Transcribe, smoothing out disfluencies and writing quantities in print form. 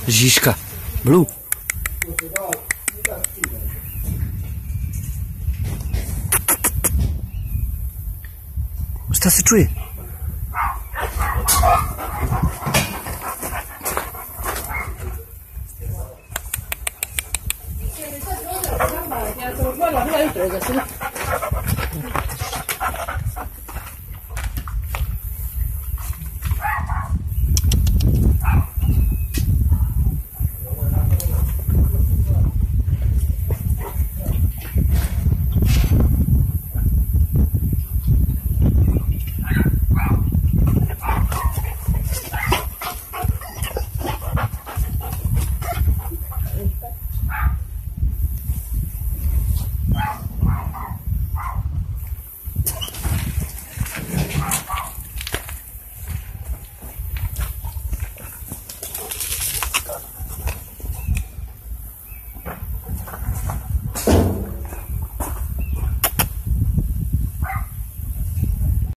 Žiška. Blue. Šta se čuje? Ja sam odmorila, bila jutro da se